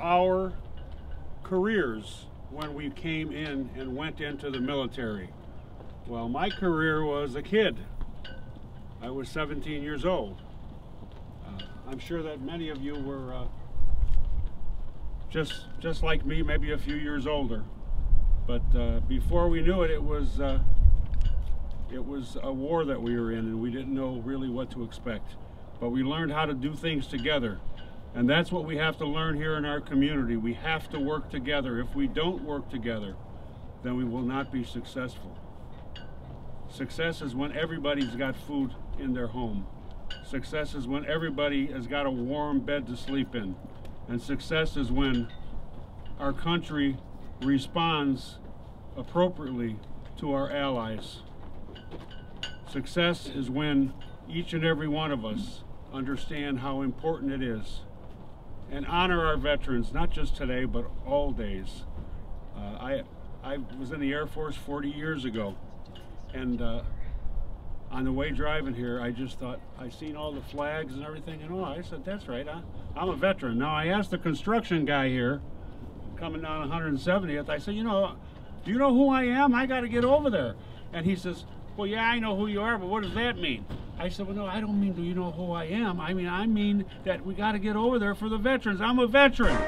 our careers when we came in and went into the military. Well, my career was a kid. I was 17 years old. I'm sure that many of you were just like me, maybe a few years older. But before we knew it, it was a war that we were in, and we didn't know really what to expect. But we learned how to do things together. And that's what we have to learn here in our community. We have to work together. If we don't work together, then we will not be successful. Success is when everybody's got food in their home. Success is when everybody has got a warm bed to sleep in. And success is when our country responds appropriately to our allies. Success is when each and every one of us understand how important it is and honor our veterans, not just today, but all days. I was in the Air Force 40 years ago, and on the way driving here, I just thought, I seen all the flags and everything, and I said, that's right, I'm a veteran. Now, I asked the construction guy here, coming down 170th, I said, do you know who I am? I got to get over there. And he says, well, yeah, I know who you are, but what does that mean? I said, well, no, I don't mean do you know who I am. I mean that we got to get over there for the veterans. I'm a veteran.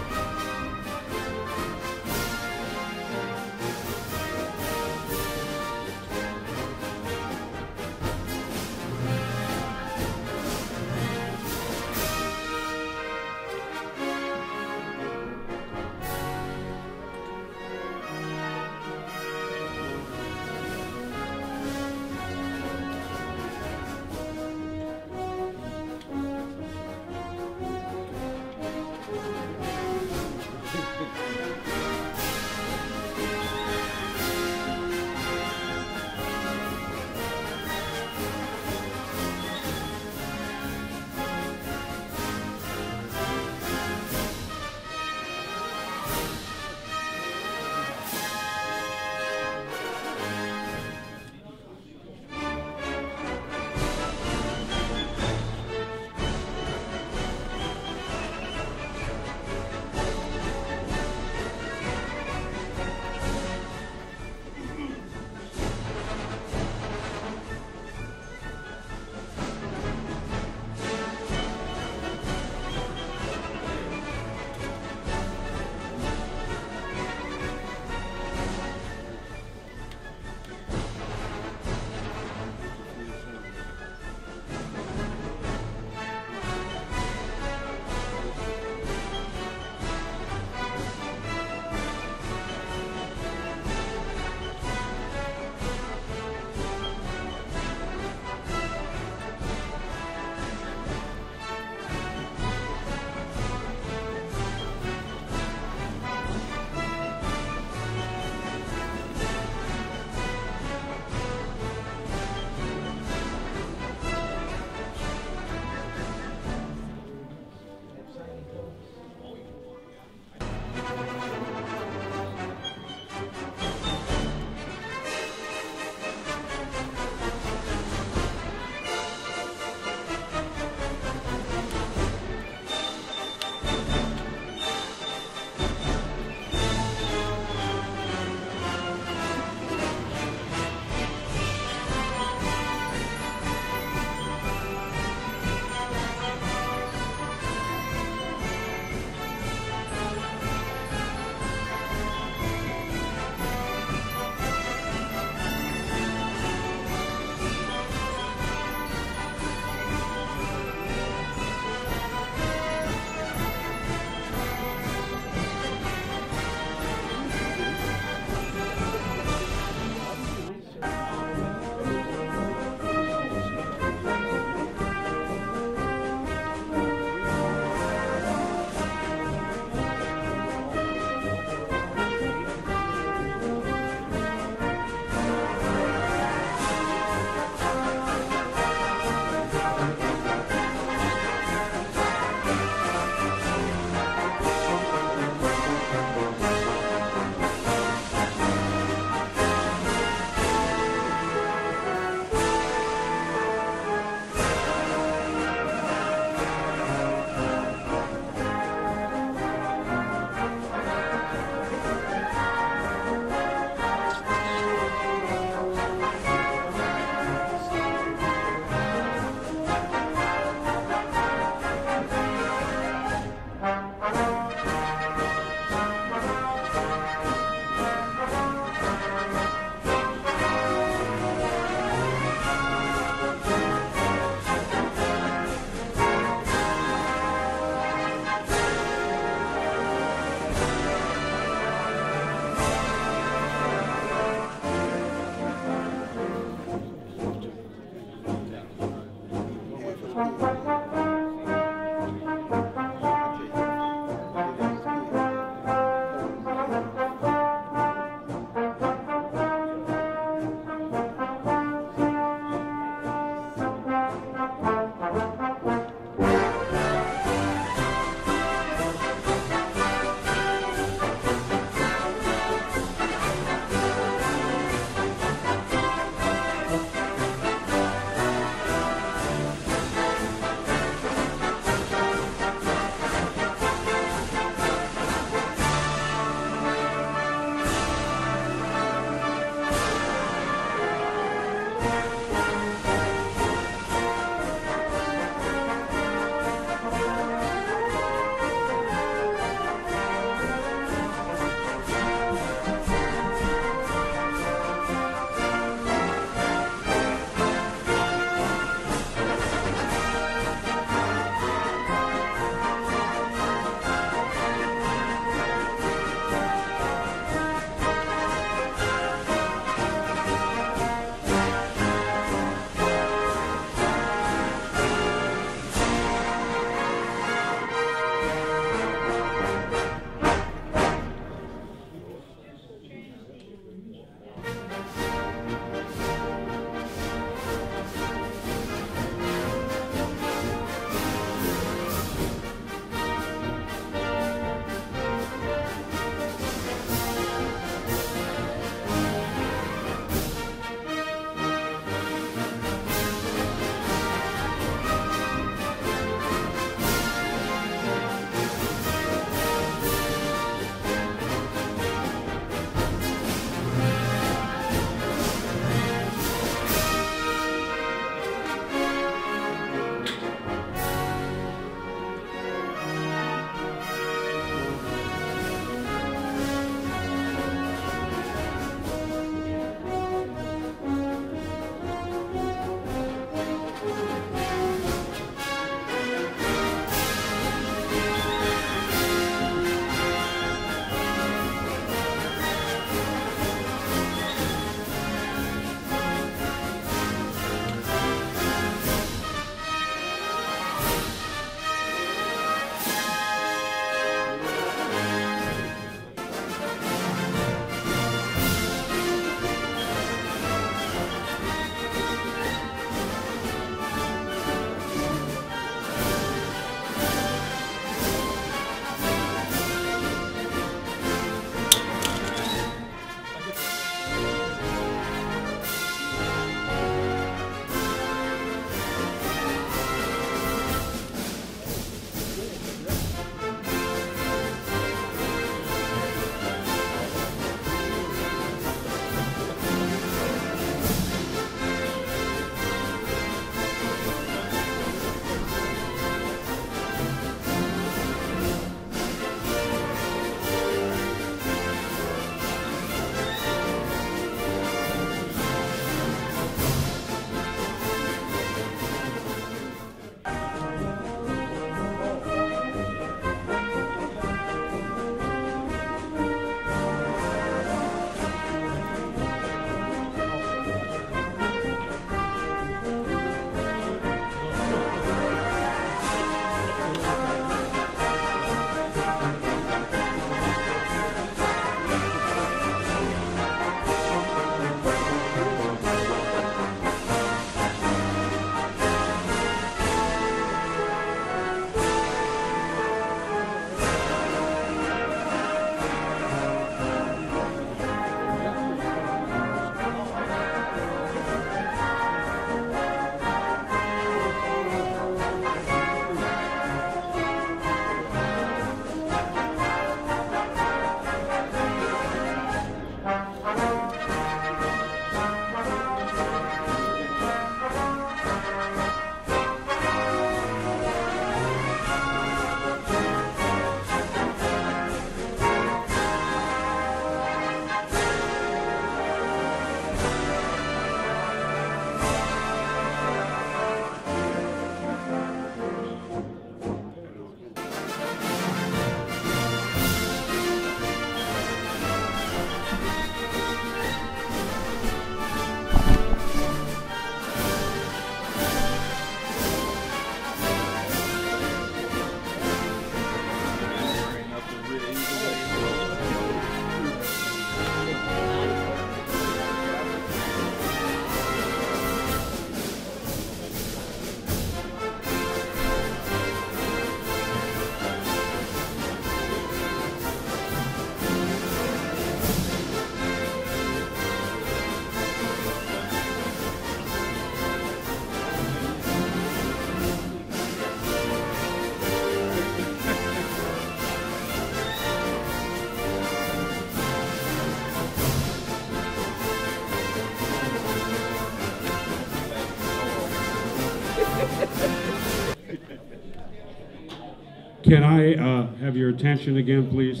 Can I have your attention again, please?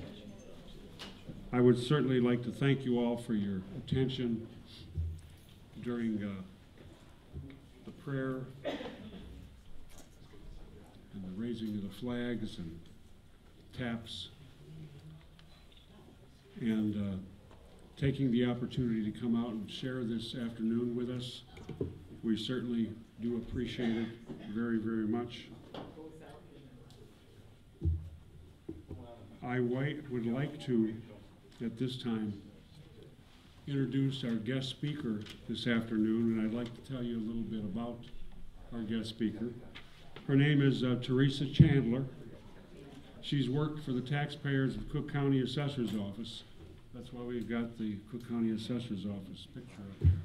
I would certainly like to thank you all for your attention during the prayer and the raising of the flags and taps, and taking the opportunity to come out and share this afternoon with us. We certainly do appreciate it very, very much. I would like to, at this time, introduce our guest speaker this afternoon, and I'd like to tell you a little bit about our guest speaker. Her name is Teresa Chandler. She's worked for the taxpayers of Cook County Assessor's Office. That's why we've got the Cook County Assessor's Office picture up here.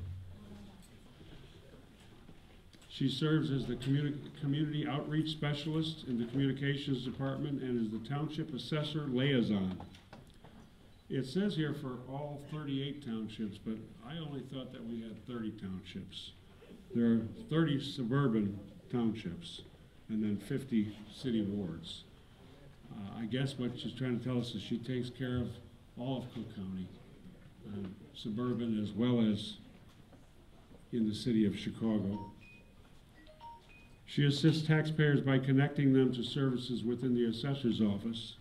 She serves as the community outreach specialist in the communications department and is the township assessor liaison. It says here for all 38 townships, but I only thought that we had 30 townships. There are 30 suburban townships and then 50 city wards. I guess what she's trying to tell us is she takes care of all of Cook County, suburban as well as in the city of Chicago. She assists taxpayers by connecting them to services within the assessor's office.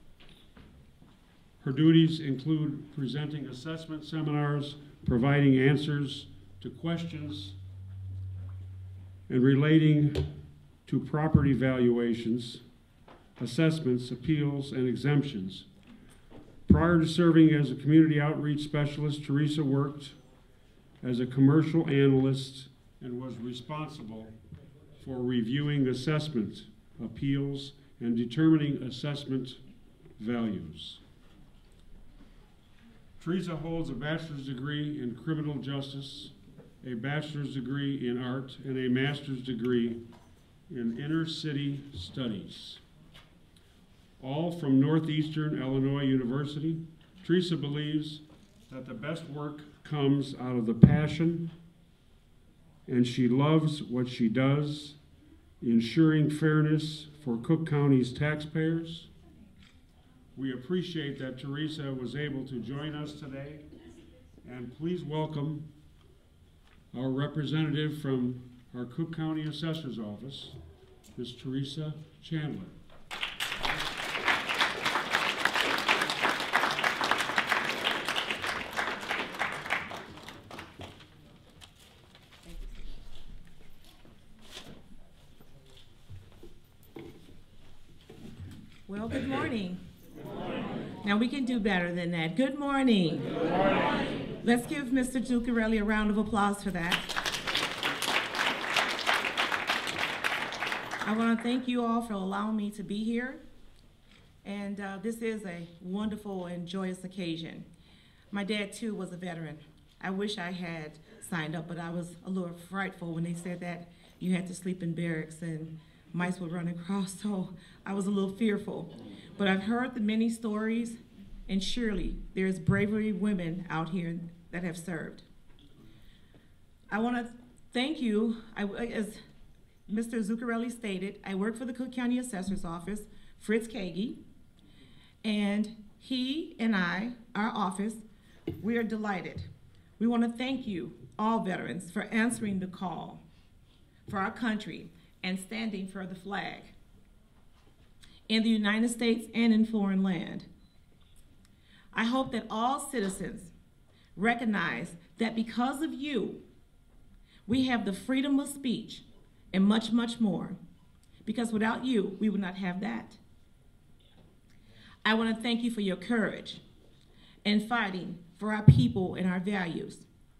Her duties include presenting assessment seminars, providing answers to questions, and relating to property valuations, assessments, appeals, and exemptions. Prior to serving as a community outreach specialist, Teresa worked as a commercial analyst and was responsible for reviewing assessment appeals and determining assessment values. Teresa holds a bachelor's degree in criminal justice, a bachelor's degree in art, and a master's degree in inner city studies, all from Northeastern Illinois University. Teresa believes that the best work comes out of the passion, and she loves what she does, ensuring fairness for Cook County's taxpayers. We appreciate that Teresa was able to join us today, and please welcome our representative from our Cook County Assessor's Office, Ms. Teresa Chandler. Well, good morning. Now we can do better than that. Good morning. Good morning. Let's give Mr. Zuccarelli a round of applause for that. I want to thank you all for allowing me to be here. And this is a wonderful and joyous occasion. My dad, too, was a veteran. I wish I had signed up, but I was a little frightful when they said that you had to sleep in barracks and mice would run across, so I was a little fearful. But I've heard the many stories, and surely there's bravery women out here that have served. I want to thank you. As Mr. Zuccarelli stated, I work for the Cook County Assessor's Office, Fritz Kagi, and he and I, our office, we are delighted. We want to thank you, all veterans, for answering the call for our country and standing for the flag in the United States and in foreign land. I hope that all citizens recognize that because of you, we have the freedom of speech and much, much more. Because without you, we would not have that. I want to thank you for your courage in fighting for our people and our values.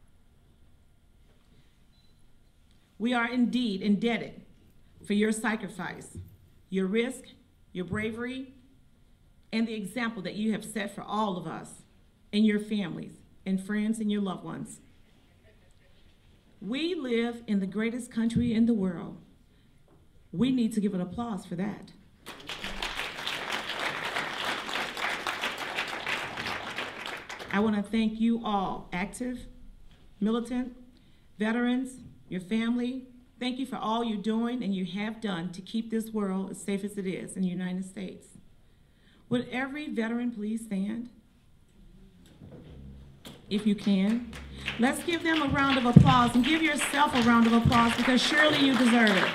We are indeed indebted for your sacrifice, your risk, your bravery, and the example that you have set for all of us and your families and friends and your loved ones. We live in the greatest country in the world. We need to give an applause for that. I want to thank you all, active, militant, veterans, your family. Thank you for all you're doing and you have done to keep this world as safe as it is in the United States. Would every veteran please stand? If you can. Let's give them a round of applause, and give yourself a round of applause, because surely you deserve it.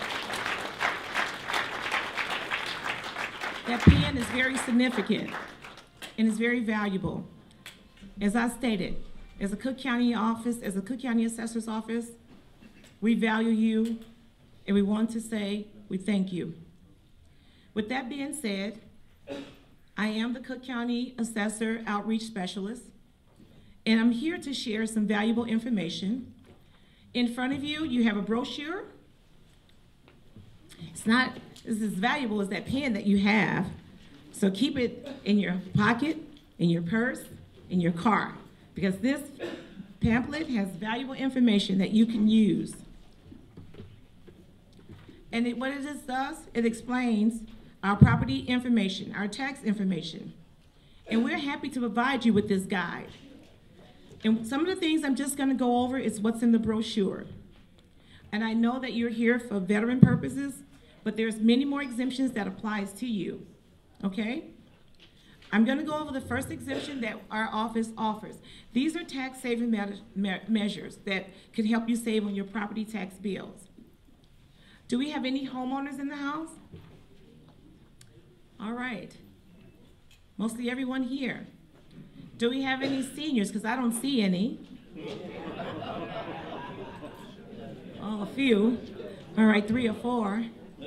That pen is very significant and is very valuable. As I stated, as a Cook County office, as a Cook County Assessor's Office, we value you, and we want to say we thank you. With that being said, I am the Cook County Assessor Outreach Specialist, and I'm here to share some valuable information. In front of you, you have a brochure. It's not as valuable as that pen that you have, so keep it in your pocket, in your purse, in your car, because this pamphlet has valuable information that you can use. And what it does, it explains our property information, our tax information. And we're happy to provide you with this guide. And some of the things I'm just gonna go over is what's in the brochure. And I know that you're here for veteran purposes, but there's many more exemptions that applies to you, okay? I'm gonna go over the first exemption that our office offers. These are tax saving measures that could help you save on your property tax bills. Do we have any homeowners in the house? All right, mostly everyone here. Do we have any seniors? Because I don't see any. Oh, a few. All right, 3 or 4.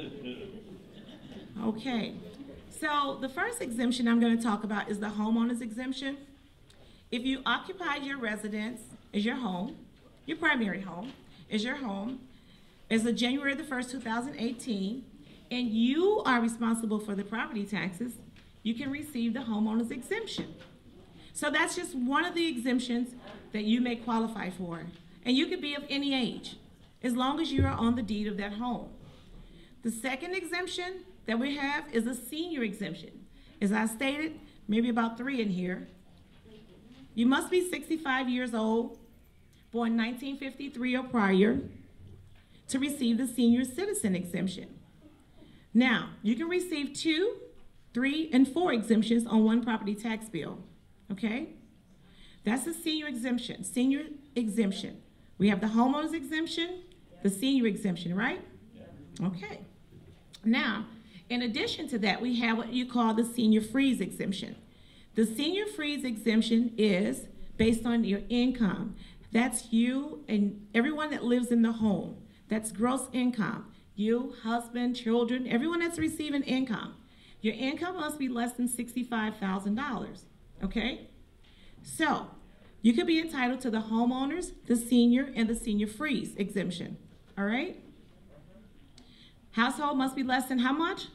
Okay, so the first exemption I'm going to talk about is the homeowner's exemption. If you occupy your residence as your home, your primary home is your home, as of January the 1st, 2018, and you are responsible for the property taxes, you can receive the homeowner's exemption. So that's just one of the exemptions that you may qualify for. And you could be of any age, as long as you are on the deed of that home. The second exemption that we have is a senior exemption. As I stated, maybe about 3 in here. You must be 65 years old, born 1953 or prior, to receive the senior citizen exemption. Now, you can receive 2, 3, and 4 exemptions on one property tax bill, okay? That's the senior exemption, We have the homeowner's exemption, the senior exemption, right? Okay. Now, in addition to that, we have what you call the senior freeze exemption. The senior freeze exemption is based on your income. That's you and everyone that lives in the home. That's gross income. You, husband, children, everyone that's receiving income. Your income must be less than $65,000, okay? So, you could be entitled to the homeowners, the senior, and the senior freeze exemption, all right? Household must be less than how much?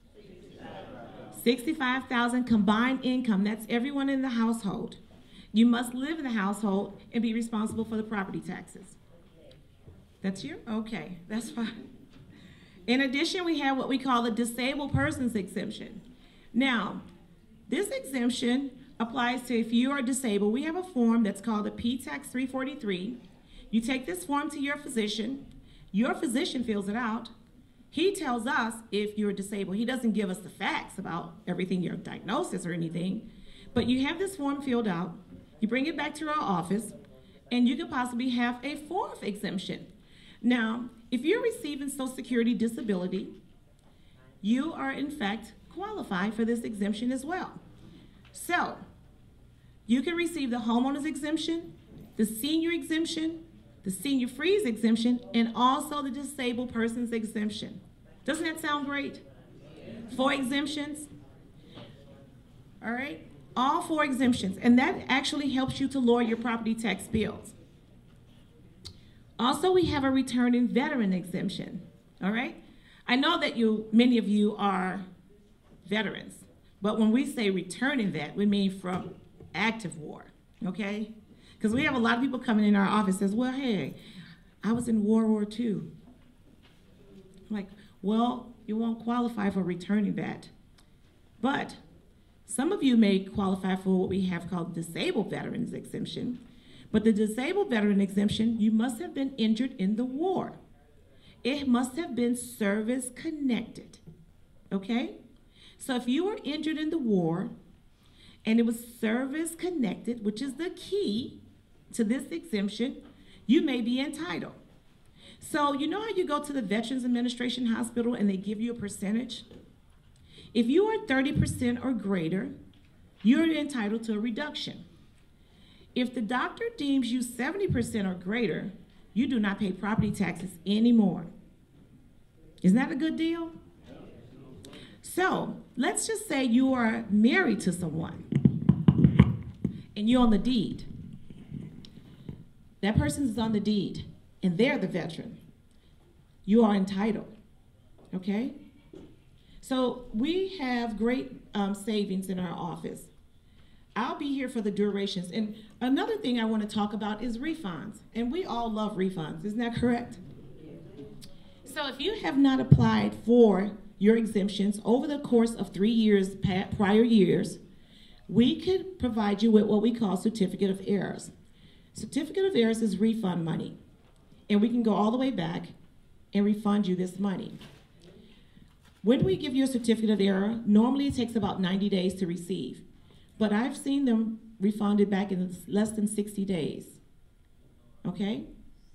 $65,000 combined income. That's everyone in the household. You must live in the household and be responsible for the property taxes. That's you? Okay, that's fine. In addition, we have what we call the disabled persons exemption. Now, this exemption applies to if you are disabled. We have a form that's called the P-Tax 343. You take this form to your physician fills it out. He tells us if you're disabled. He doesn't give us the facts about everything, your diagnosis or anything, but you have this form filled out, you bring it back to our office, and you could possibly have a 4th exemption. Now, if you're receiving Social Security disability, you are in fact qualified for this exemption as well. So, you can receive the homeowner's exemption, the senior exemption, the senior freeze exemption, and also the disabled persons exemption. Doesn't that sound great? 4 exemptions. All right, all 4 exemptions, and that actually helps you to lower your property tax bills. Also, we have a returning veteran exemption, all right? I know that many of you are veterans, but when we say returning vet, we mean from active war, okay? Because we have a lot of people coming in our office says, well, hey, I was in World War II. I'm like, well, you won't qualify for returning vet. But some of you may qualify for what we have called disabled veterans exemption. But the disabled veteran exemption, you must have been injured in the war. it must have been service connected, okay? So if you were injured in the war and it was service connected, which is the key to this exemption, you may be entitled. So you know how you go to the Veterans Administration Hospital and they give you a percentage? If you are 30% or greater, you're entitled to a reduction. If the doctor deems you 70% or greater, you do not pay property taxes anymore. Isn't that a good deal? So let's just say you are married to someone and you're on the deed. That person is on the deed and they're the veteran. You are entitled, okay? So we have great savings in our office. I'll be here for the durations. And another thing I want to talk about is refunds. And we all love refunds, isn't that correct? So if you have not applied for your exemptions over the course of 3 years, prior years, we could provide you with what we call certificate of errors. Certificate of errors is refund money. And we can go all the way back and refund you this money. When we give you a certificate of error, normally it takes about 90 days to receive. But I've seen them refunded back in less than 60 days, okay?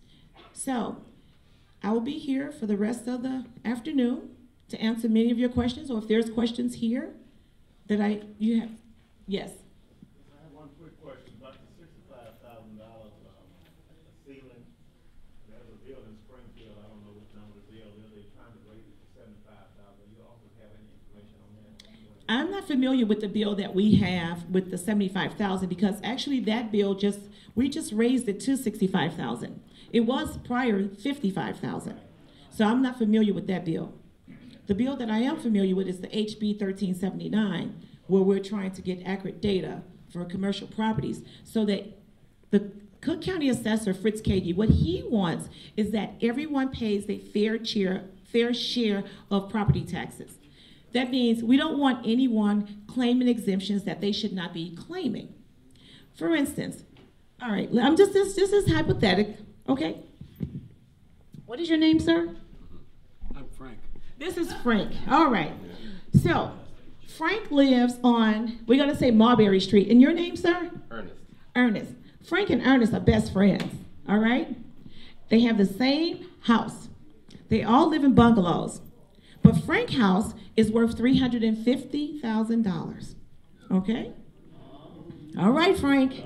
So I will be here for the rest of the afternoon to answer many of your questions, or if there's questions here that you have. Yes? I have one quick question about the $65,000 ceiling. There's a bill in Springfield, I don't know which number the bill is, they're trying to raise it to $75,000. You also have any information on that? I'm not familiar with the bill that we have with the $75,000 because actually that bill we just raised it to $65,000. It was prior $55,000. So I'm not familiar with that bill. The bill that I am familiar with is the HB 1379, where we're trying to get accurate data for commercial properties so that the Cook County Assessor, Fritz Kagi, what he wants is that everyone pays a fair share of property taxes. That means we don't want anyone claiming exemptions that they should not be claiming. For instance, all right, this is hypothetical, okay? What is your name, sir? I'm Frank. This is Frank, all right. So, Frank lives on, we're gonna say Marbury Street. And your name, sir? Ernest. Ernest. Frank and Ernest are best friends, all right? They have the same house. They all live in bungalows. But Frank's house is worth $350,000, okay? All right, Frank.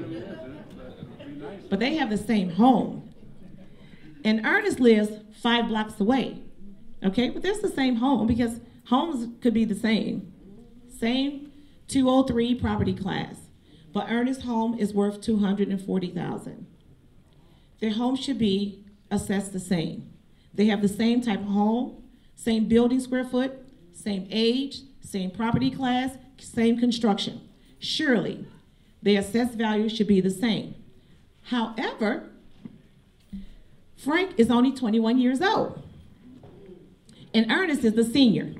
But they have the same home. And Ernest lives 5 blocks away, okay? But there's the same home because homes could be the same. Same 203 property class. But Ernest's home is worth $240,000. Their home should be assessed the same. They have the same type of home, same building square foot, same age, same property class, same construction. Surely, their assessed value should be the same. However, Frank is only 21 years old, and Ernest is the senior.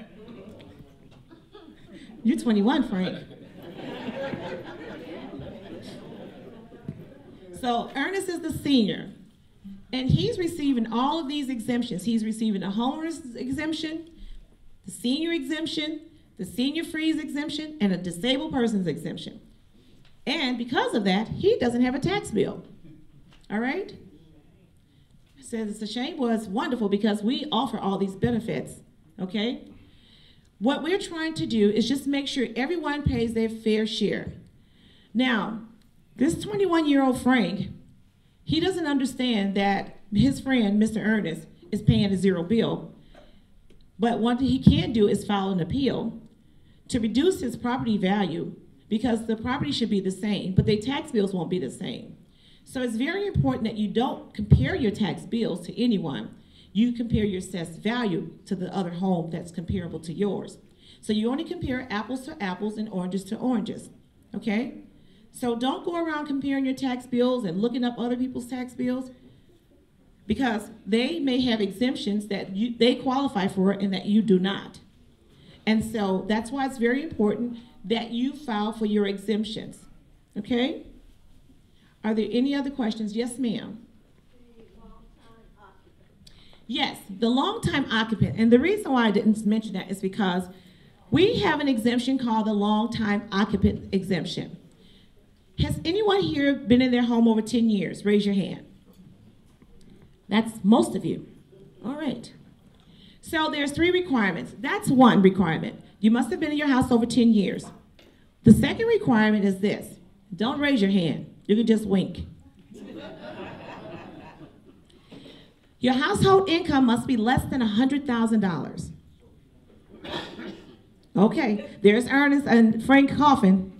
You're 21, Frank. So Ernest is the senior. And he's receiving all of these exemptions. He's receiving a homeowner's exemption, the senior freeze exemption, and a disabled person's exemption. And because of that, he doesn't have a tax bill. All right? Says it's a shame. Well, it's wonderful because we offer all these benefits, okay? What we're trying to do is just make sure everyone pays their fair share. Now, this 21-year-old Frank, he doesn't understand that his friend, Mr. Ernest, is paying a zero bill. But what he can do is file an appeal to reduce his property value because the property should be the same, but their tax bills won't be the same. So it's very important that you don't compare your tax bills to anyone. You compare your assessed value to the other home that's comparable to yours. So you only compare apples to apples and oranges to oranges, okay? So don't go around comparing your tax bills and looking up other people's tax bills because they may have exemptions that they qualify for and that you do not. And so that's why it's very important that you file for your exemptions, okay? Are there any other questions? Yes, ma'am. Yes, the long-time occupant. And the reason why I didn't mention that is because we have an exemption called the long-time occupant exemption. Has anyone here been in their home over 10 years? Raise your hand. That's most of you. All right. So there's 3 requirements. That's one requirement. You must have been in your house over 10 years. The second requirement is this. Don't raise your hand. You can just wink. Your household income must be less than $100,000. Okay, there's Ernest and Frank coughing.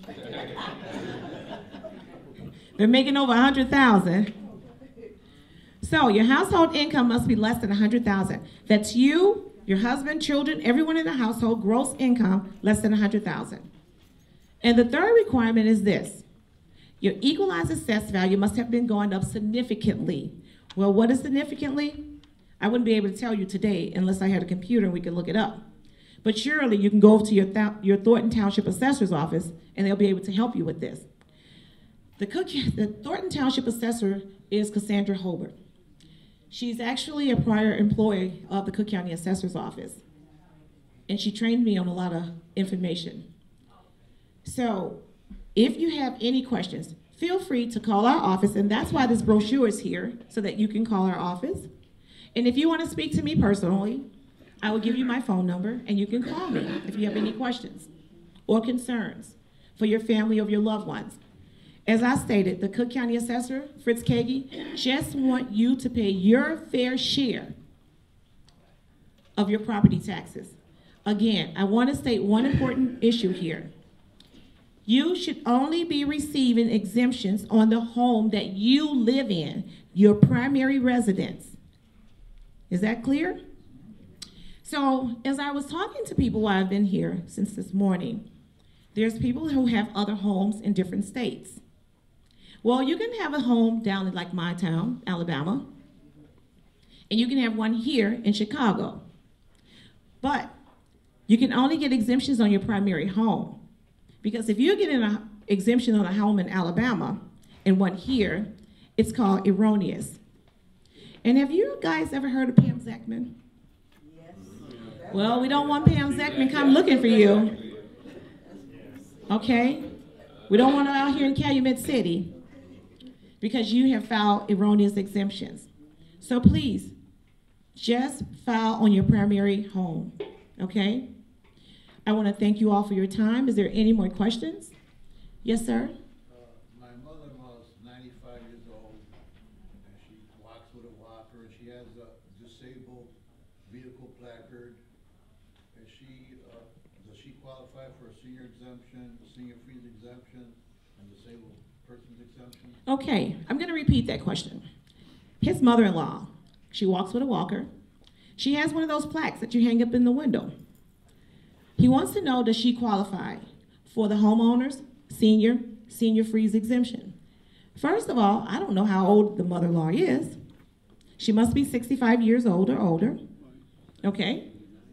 They're making over $100,000. So your household income must be less than $100,000. That's you, your husband, children, everyone in the household, gross income less than $100,000. And the third requirement is this. Your equalized assessed value must have been going up significantly. Well, what is significantly? I wouldn't be able to tell you today unless I had a computer and we could look it up. But surely you can go over to your Thornton Township Assessor's office and they'll be able to help you with this. The Thornton Township Assessor is Cassandra Hobart. She's actually a prior employee of the Cook County Assessor's office. And she trained me on a lot of information. So if you have any questions, feel free to call our office, and that's why this brochure is here, so that you can call our office. And if you want to speak to me personally, I will give you my phone number, and you can call me if you have any questions or concerns for your family or your loved ones. As I stated, the Cook County Assessor, Fritz Kagi, just want you to pay your fair share of your property taxes. Again, I want to state one important issue here. You should only be receiving exemptions on the home that you live in, your primary residence. Is that clear? So as I was talking to people while I've been here since this morning, there's people who have other homes in different states. Well, you can have a home down in like my town, Alabama, and you can have one here in Chicago. But you can only get exemptions on your primary home. Because if you're getting an exemption on a home in Alabama and one here, it's called erroneous. And have you guys ever heard of Pam Zachman? Yes. Well, we don't want Pam Zachman come looking for you. Okay? We don't want her out here in Calumet City because you have filed erroneous exemptions. So please, just file on your primary home, okay? I want to thank you all for your time. Is there any more questions? Yes, sir? My mother-in-law is 95 years old, and she walks with a walker, and she has a disabled vehicle placard. And does she qualify for a senior exemption, senior freeze exemption, and disabled person's exemption? Okay, I'm going to repeat that question. His mother-in-law, she walks with a walker. She has one of those plaques that you hang up in the window. He wants to know, does she qualify for the homeowner's senior freeze exemption? First of all, I don't know how old the mother-in-law is. She must be 65 years old or older. Okay?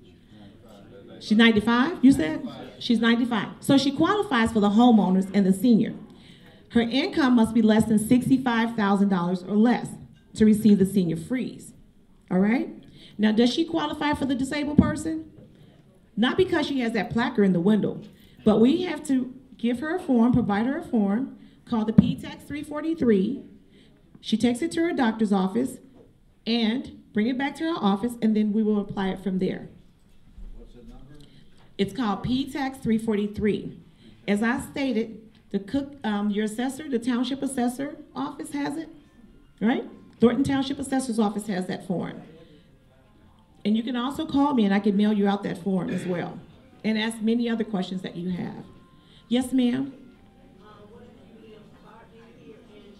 She's 95, you said? She's 95. So she qualifies for the homeowners and the senior. Her income must be less than $65,000 or less to receive the senior freeze. All right? Now, does she qualify for the disabled person? Not because she has that placard in the window, but we have to give her a form, provide her a form called the P-Tax 343. She takes it to her doctor's office and bring it back to our office, and then we will apply it from there. What's the number? It's called P-Tax 343. As I stated, your assessor, the Township Assessor office has it, right? Thornton Township Assessor's office has that form. And you can also call me and I can mail you out that form as well and ask many other questions that you have. Yes, ma'am? What if you live partly here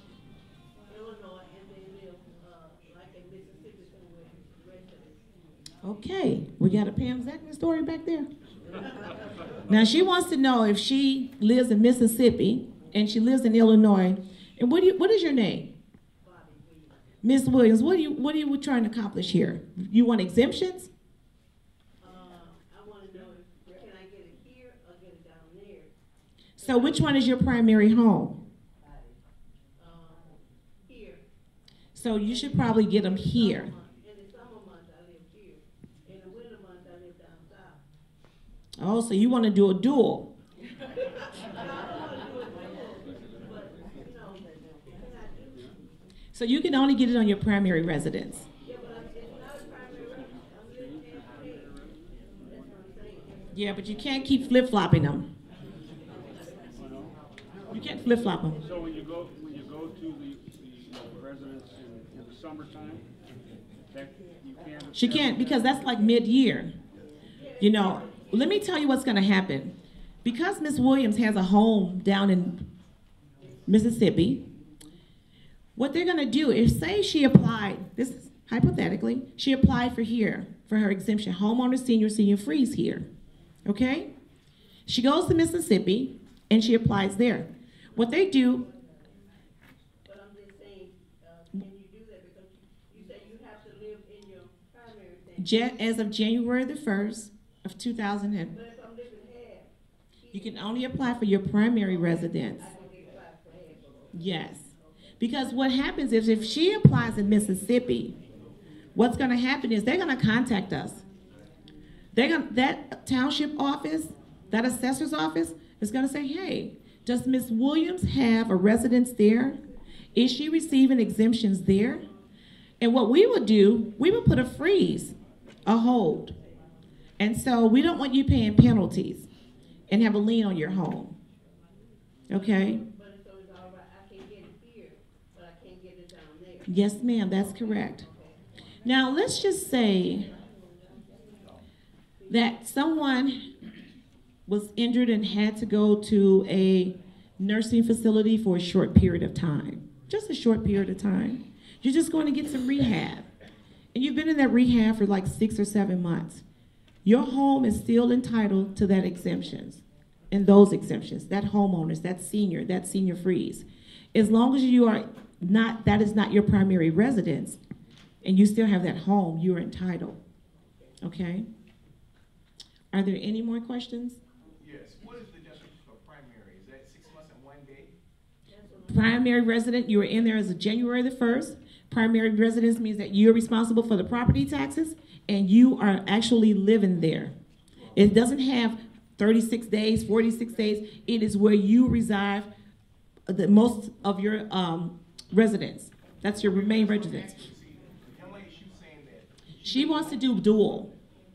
in Illinois and they live like in Mississippi somewhere, the rest of it? Okay, we got a Pam Zachman story back there. Now she wants to know if she lives in Mississippi and she lives in Illinois. And what is your name? Ms. Williams, what are you trying to accomplish here? You want exemptions? I want to know if can I get it here or get it down there? So which one is your primary home? Here. So you should probably get them here. In the summer months, Oh, so you want to do a dual? So you can only get it on your primary residence. Yeah, but you can't keep flip-flopping them. You can't flip-flop them. So when you go to the residence in the summertime, that you can't. She can't, because that's like mid-year. You know, let me tell you what's going to happen. Because Miss Williams has a home down in Mississippi, what they're going to do is, say she applied, this is hypothetically, she applied for here, for her exemption, homeowner, senior freeze here, okay? She goes to Mississippi, and she applies there. What they do. But I'm just saying, can you do that? Because you say you have to live in your primary thing. As of January the 1st of 2000, But if I'm living half. you can only apply for your primary residence. I can get applied for half. Yes. Because what happens is, if she applies in Mississippi, what's going to happen is they're going to contact us. That township office, that assessor's office is going to say, hey, does Ms. Williams have a residence there? Is she receiving exemptions there? And what we would do, we would put a freeze, a hold. And so we don't want you paying penalties and have a lien on your home. Okay? But so it's all right, I can get it here, but I can't get it down there. Yes, ma'am, that's correct. Now, let's just say that someone was injured and had to go to a nursing facility for a short period of time, just a short period of time. You're just going to get some rehab. And you've been in that rehab for like 6 or 7 months. Your home is still entitled to that exemptions and those exemptions, that homeowners, that senior freeze. As long as you are not, that is not your primary residence, and you still have that home, you are entitled. Okay? Are there any more questions? Yes. What is the definition of primary? Is that 6 months and 1 day? Primary resident, you are in there as of January the 1st. Primary residence means that you're responsible for the property taxes and you are actually living there. It doesn't have 36 days, 46 days. It is where you reside the most of your residence. That's your main residence. She wants to do dual.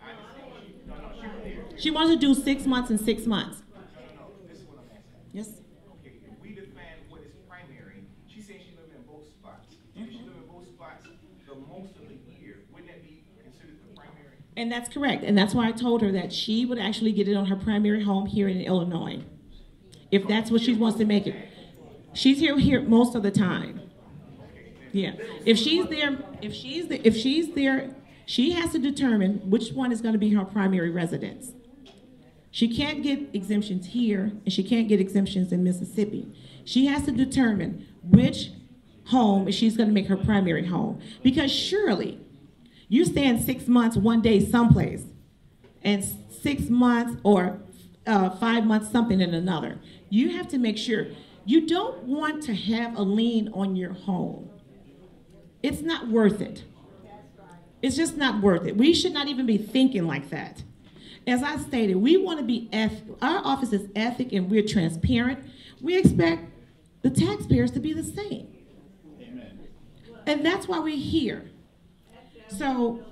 She wants to do 6 months and 6 months. No. This is what I'm asking. Yes. Okay, if we define what is primary, she's saying she lives in both spots. If she lives in both spots the most of the year, wouldn't that be considered the primary? And that's correct. And that's why I told her that she would actually get it on her primary home here in Illinois, if that's what she wants to make it. She's here most of the time. Yeah. If she's there, she has to determine which one is going to be her primary residence. She can't get exemptions here, and she can't get exemptions in Mississippi. She has to determine which home she's going to make her primary home. Because surely, you staying 6 months, 1 day someplace, and 6 months or 5 months something in another. You have to make sure. You don't want to have a lien on your home. It's not worth it. It's just not worth it. We should not even be thinking like that. As I stated, we want to be our office is ethic and we're transparent. We expect the taxpayers to be the same. Amen. And that's why we're here. So,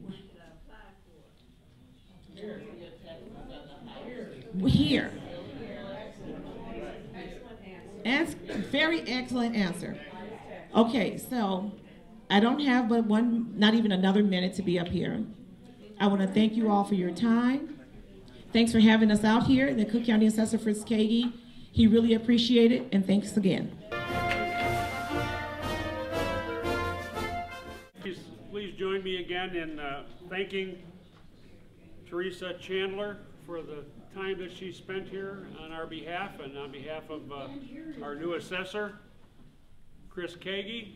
here. Very excellent answer. Okay, so I don't have but not even another minute to be up here. I want to thank you all for your time. Thanks for having us out here. The Cook County Assessor Fritz Kagi, he really appreciated it, and thanks again. Please join me again in thanking Teresa Chandler for the time that she spent here on our behalf and on behalf of our new assessor, Chris Kagi.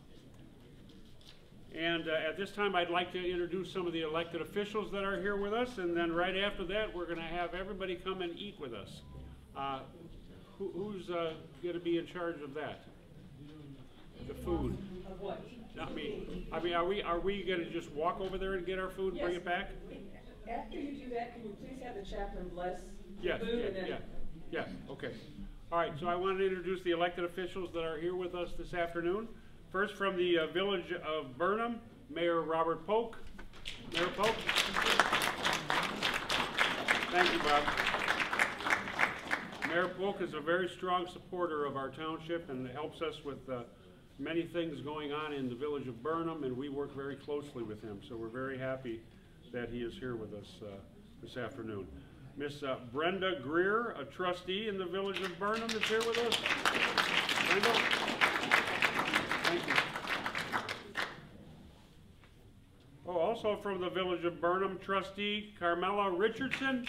And at this time, I'd like to introduce some of the elected officials that are here with us, and then right after that, we're going to have everybody come and eat with us. Who's going to be in charge of that? The food. Not me. I mean, are we going to just walk over there and get our food and bring it back? After you do that, can you please have the chaplain bless the Yes, food and then? yeah, okay. All right, so I want to introduce the elected officials that are here with us this afternoon. First, from the Village of Burnham, Mayor Robert Polk. Mayor Polk. Thank you, Bob. Mayor Polk is a very strong supporter of our township and helps us with many things going on in the Village of Burnham, and we work very closely with him. So we're very happy that he is here with us this afternoon. Miss Brenda Greer, a trustee in the Village of Burnham, is here with us. Brenda? Thank you. Oh, also from the Village of Burnham, trustee Carmela Richardson.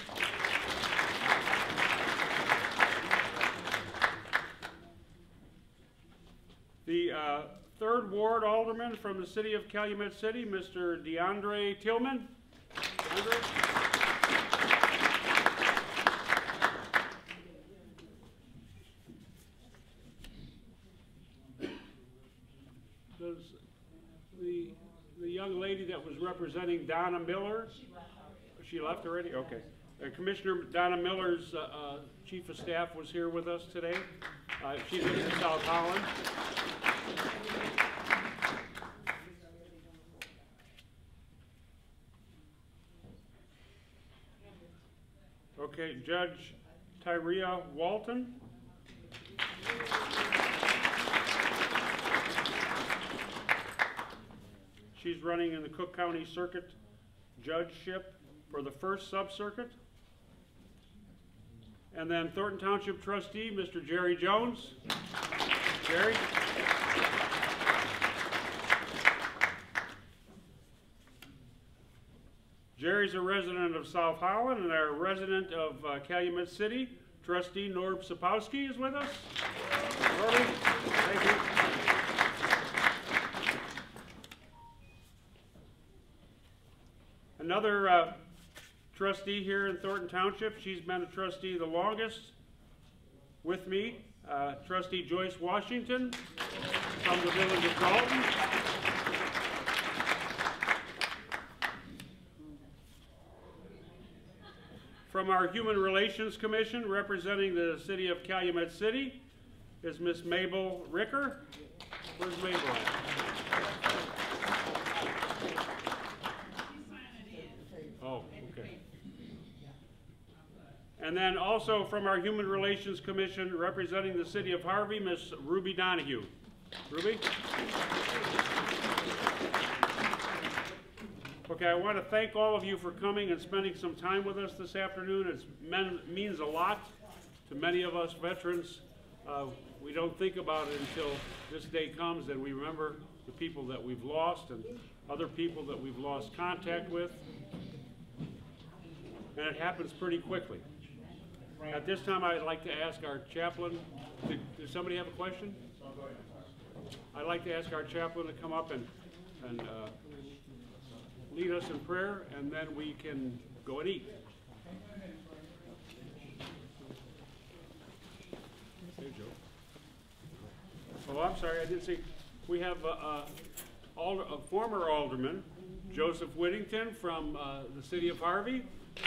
The 3rd Ward Alderman from the City of Calumet City, Mr. DeAndre Tillman. DeAndre? Does the young lady that was representing Donna Miller? She left already? Okay. Commissioner Donna Miller's Chief of Staff was here with us today. She lives in South Holland. Okay, Judge Tyria Walton. She's running in the Cook County Circuit Judgeship for the 1st Sub-Circuit. And then Thornton Township Trustee, Mr. Jerry Jones. Jerry. Jerry's a resident of South Holland, and our resident of Calumet City, Trustee Norb Sapowski, is with us. Norby, thank you. Another trustee here in Thornton Township. She's been a trustee the longest with me, Trustee Joyce Washington from the Village of Dalton. From our Human Relations Commission, representing the City of Calumet City, is Miss Mabel Ricker. Where's Mabel at? Oh, okay. And then also from our Human Relations Commission, representing the City of Harvey, Miss Ruby Donahue. Ruby? Okay, I want to thank all of you for coming and spending some time with us this afternoon. It means a lot to many of us veterans. We don't think about it until this day comes, and we remember the people that we've lost and other people that we've lost contact with. And it happens pretty quickly. At this time, I'd like to ask our chaplain, does somebody have a question? I'd like to ask our chaplain to come up and lead us in prayer, and then we can go and eat. Hey, Joe. Oh, I'm sorry, I didn't see. We have a former alderman, Joseph Whittington from the City of Harvey.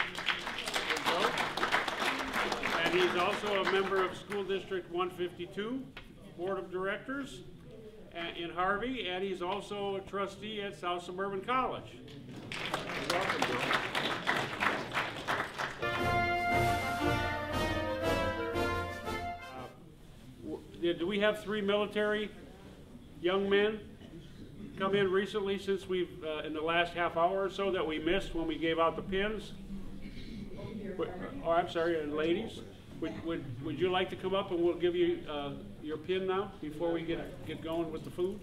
And he's also a member of School District 152 Board of Directors in Harvey, and he's also a trustee at South Suburban College. Welcome, Joe. Do we have 3 military young men come in recently since we've, in the last half hour or so, that we missed when we gave out the pins? Oh, I'm sorry, and ladies, would you like to come up and we'll give you your pin now before we get going with the food?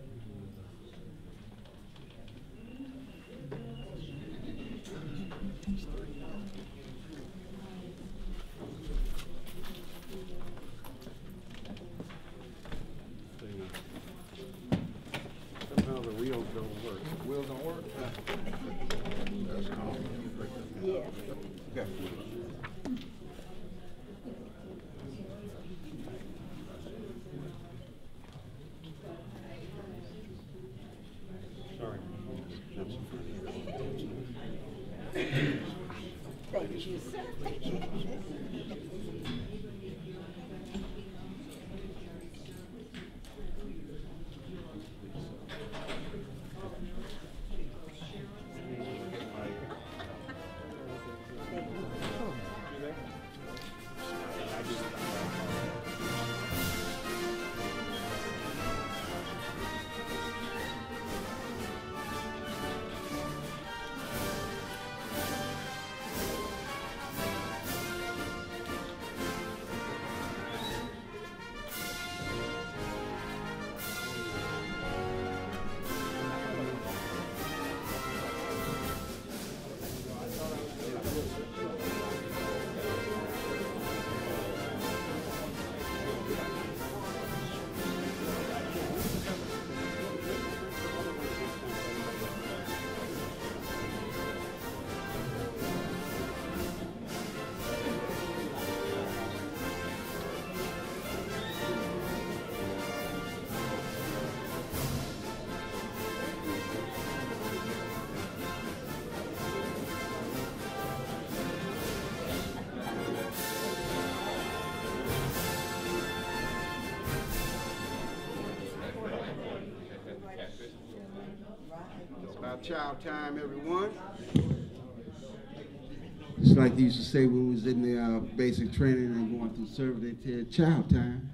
Somehow the wheels don't work. The wheels don't work? That's common. Yeah. Okay. Sorry. Child time, everyone. It's like they used to say when we was in the basic training and going through service, they said child time.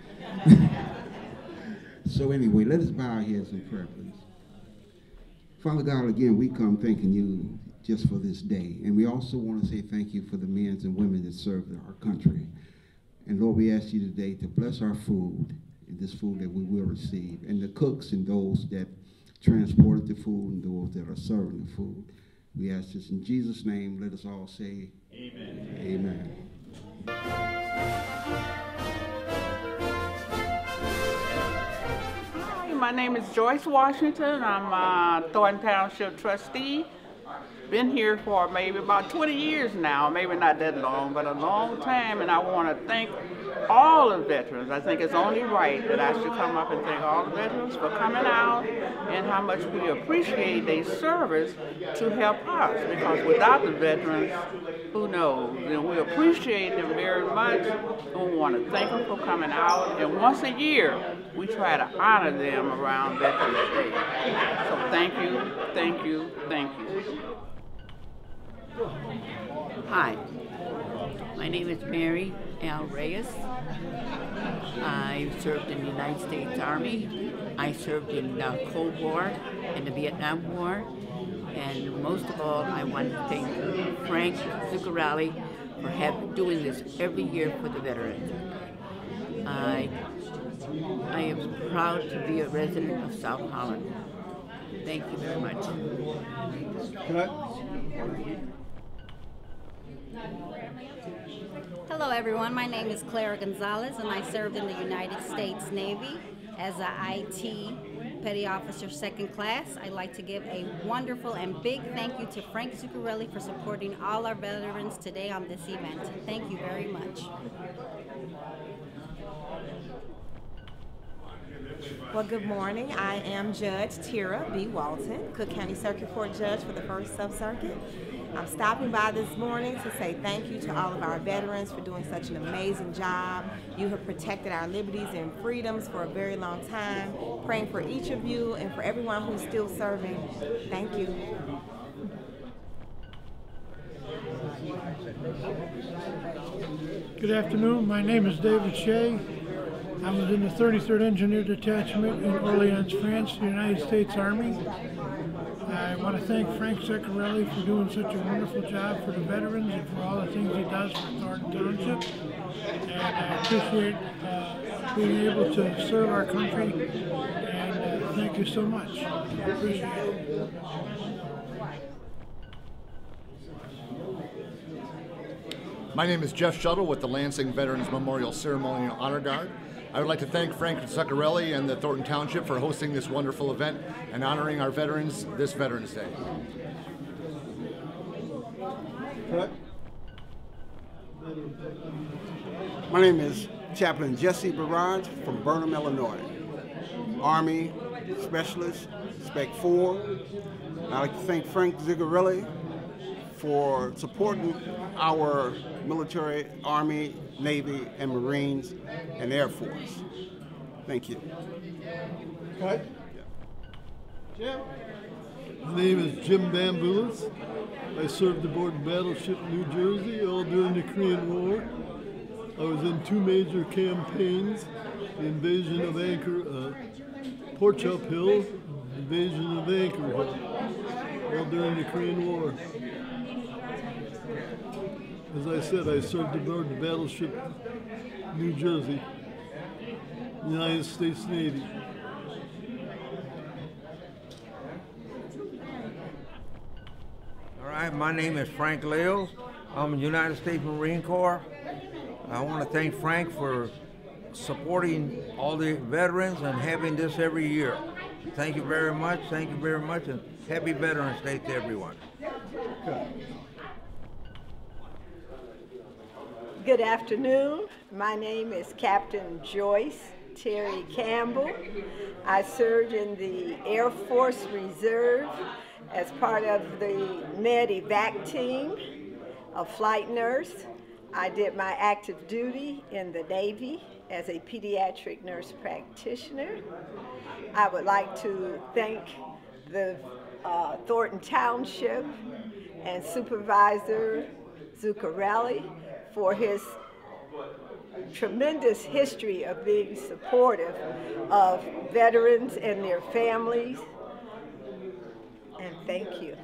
So anyway, let us bow our heads in prayer, please. Father God, again, we come thanking you just for this day. And we also want to say thank you for the men and women that serve our country. And Lord, we ask you today to bless our food, and this food that we will receive, and the cooks and those that transported the food and those that are serving the food. We ask this in Jesus' name. Let us all say amen. Amen. Hi, my name is Joyce Washington. I'm a Thornton Township trustee. Been here for maybe about 20 years now, maybe not that long, but a long time, and I want to thank all the veterans. I think it's only right that I should come up and thank all the veterans for coming out and how much we appreciate their service to help us, because without the veterans, who knows? And we appreciate them very much, and we want to thank them for coming out, and once a year, we try to honor them around Veterans Day. So thank you, thank you, thank you. Hi, my name is Mary Al Reyes. I served in the United States Army. I served in the Cold War and the Vietnam War. And most of all, I want to thank Frank Zuccarelli for doing this every year for the veterans. I am proud to be a resident of South Holland. Thank you very much. Hello everyone, my name is Clara Gonzalez and I served in the United States Navy as a IT Petty Officer Second Class. I'd like to give a wonderful and big thank you to Frank Zuccarelli for supporting all our veterans today on this event. Thank you very much. Well, good morning. I am Judge Tira B. Walton, Cook County Circuit Court Judge for the 1st Sub-Circuit. I'm stopping by this morning to say thank you to all of our veterans for doing such an amazing job. You have protected our liberties and freedoms for a very long time. Praying for each of you and for everyone who's still serving. Thank you. Good afternoon. My name is David Shea. I was in the 33rd Engineer Detachment in Orleans, France, the United States Army. I want to thank Frank Zuccarelli for doing such a wonderful job for the veterans and for all the things he does for Thornton Township. And I appreciate being able to serve our country, and thank you so much. I appreciate it. My name is Jeff Shuttle with the Lansing Veterans Memorial Ceremonial Honor Guard. I would like to thank Frank Zuccarelli and the Thornton Township for hosting this wonderful event and honoring our veterans this Veterans Day. My name is Chaplain Jesse Barrage from Burnham, Illinois. Army Specialist, Spec 4. I'd like to thank Frank Zuccarelli for supporting our military, Army, Navy, and Marines, and Air Force. Thank you. Cut. Jim. My name is Jim Bamboulis. I served aboard Battleship New Jersey all during the Korean War. I was in 2 major campaigns, the invasion of Port Chop Hill, invasion of Anchor Hill, all during the Korean War. As I said, I served aboard the Battleship New Jersey, United States Navy. All right, my name is Frank Lales. I'm a United States Marine Corps. I want to thank Frank for supporting all the veterans and having this every year. Thank you very much, and happy Veterans Day to everyone. Good afternoon. My name is Captain Joyce Terry Campbell. I served in the Air Force Reserve as part of the Med Evac team, a flight nurse. I did my active duty in the Navy as a pediatric nurse practitioner. I would like to thank the Thornton Township and Supervisor Zuccarelli for his tremendous history of being supportive of veterans and their families. And thank you.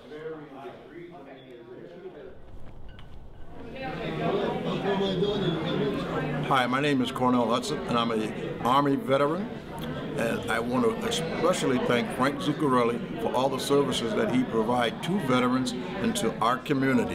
Hi, my name is Cornell Hudson, and I'm an Army veteran. And I want to especially thank Frank Zuccarelli for all the services that he provides to veterans and to our community.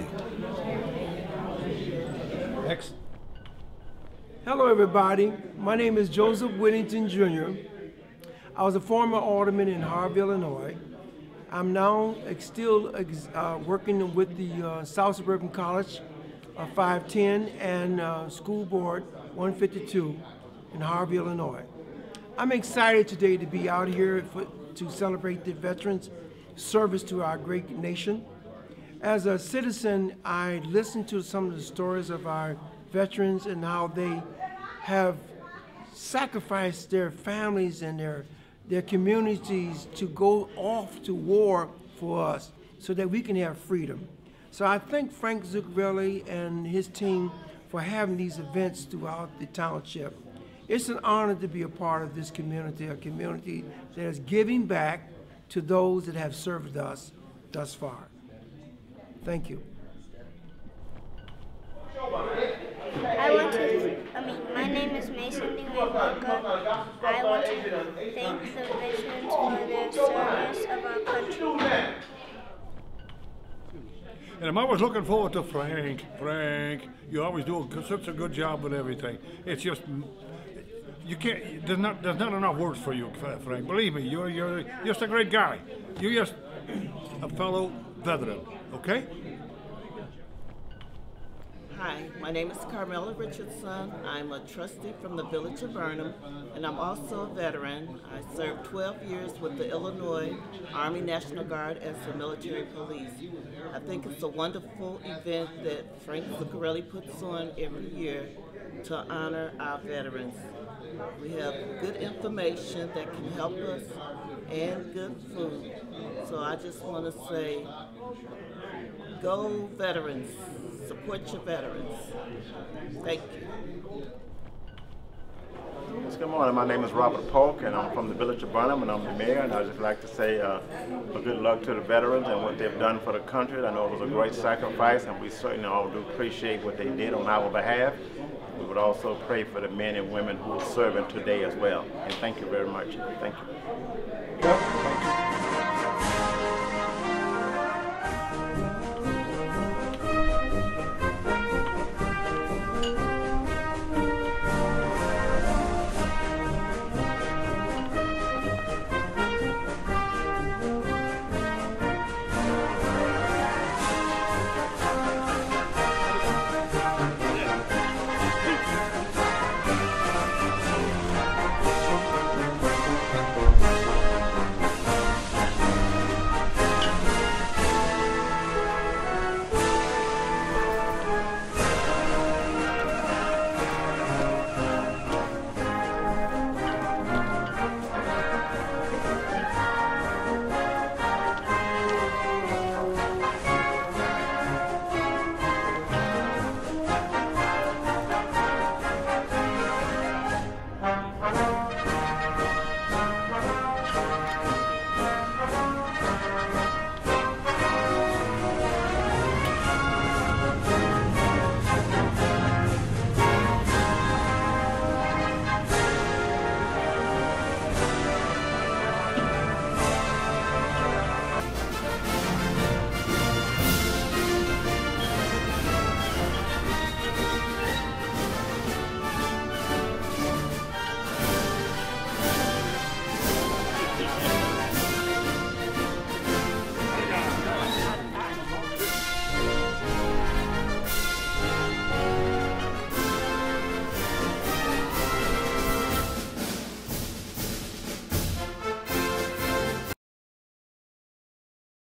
Next. Hello, everybody. My name is Joseph Whittington, Jr. I was a former alderman in Harvey, Illinois. I'm now still working with the South Suburban College 510 and School Board 152 in Harvey, Illinois. I'm excited today to be out here to celebrate the veterans' service to our great nation. As a citizen, I listened to some of the stories of our veterans and how they have sacrificed their families and their communities to go off to war for us so that we can have freedom. So I thank Frank Zuccarelli and his team for having these events throughout the township. It's an honor to be a part of this community, a community that is giving back to those that have served us thus far. Thank you. My name is Mason Dingley-Walker. I want to thank the veterans for their service of our country. And I'm always looking forward to Frank. Frank, you always do such a good job with everything. It's just, you can't, there's not enough words for you, Frank. Believe me, you're just a great guy. You're just a fellow veteran, okay? Hi, my name is Carmela Richardson. I'm a trustee from the Village of Burnham, and I'm also a veteran. I served 12 years with the Illinois Army National Guard as a military police. I think it's a wonderful event that Frank Zuccarelli puts on every year to honor our veterans. We have good information that can help us and good food. So I just want to say, go veterans. Support your veterans. Thank you. Yes, good morning. My name is Robert Polk, and I'm from the Village of Burnham, and I'm the mayor. And I'd just like to say a good luck to the veterans and what they've done for the country. I know it was a great sacrifice, and we certainly all do appreciate what they did on our behalf. We would also pray for the men and women who are serving today as well. And thank you very much. Thank you.